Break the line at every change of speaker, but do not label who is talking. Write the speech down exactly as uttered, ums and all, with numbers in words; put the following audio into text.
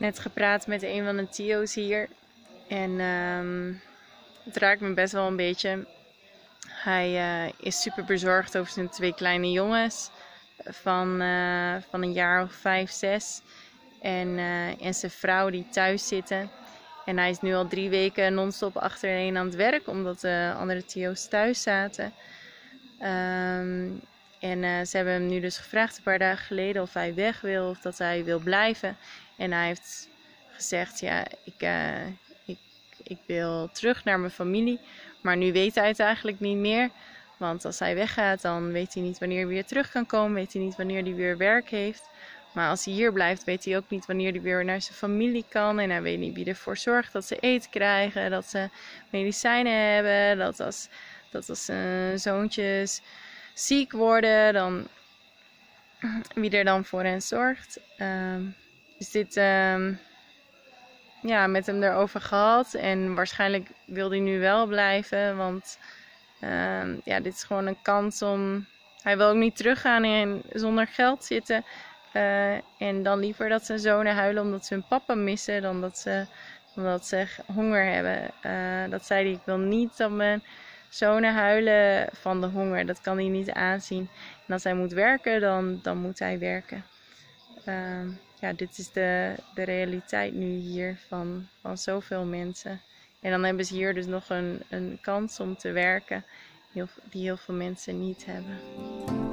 net gepraat met een van de Tio's hier. En um, het raakt me best wel een beetje. Hij uh, is super bezorgd over zijn twee kleine jongens. Van, uh, van een jaar of vijf, zes. En, uh, en zijn vrouw die thuis zitten. En hij is nu al drie weken non-stop achtereen aan het werk. Omdat de andere Tio's thuis zaten. Um, en uh, ze hebben hem nu dus gevraagd een paar dagen geleden of hij weg wil. Of dat hij wil blijven. En hij heeft gezegd, ja, ik, uh, ik, ik wil terug naar mijn familie. Maar nu weet hij het eigenlijk niet meer. Want als hij weggaat, dan weet hij niet wanneer hij weer terug kan komen. Weet hij niet wanneer hij weer werk heeft. Maar als hij hier blijft, weet hij ook niet wanneer hij weer naar zijn familie kan. En hij weet niet wie ervoor zorgt dat ze eten krijgen. Dat ze medicijnen hebben. Dat als, dat als uh, zoontjes ziek worden, dan wie er dan voor hen zorgt. Um, dus dit... Um, ja, met hem erover gehad. En waarschijnlijk wil hij nu wel blijven. Want uh, ja, dit is gewoon een kans om... Hij wil ook niet teruggaan en zonder geld zitten. Uh, en dan liever dat zijn zonen huilen omdat ze hun papa missen. Dan dat ze, omdat ze honger hebben. Uh, dat zei hij, ik wil niet dat mijn zonen huilen van de honger. Dat kan hij niet aanzien. En als hij moet werken, dan, dan moet hij werken. Uh, Ja, dit is de, de realiteit nu hier van, van zoveel mensen. En dan hebben ze hier dus nog een, een kans om te werken die heel, die heel veel mensen niet hebben.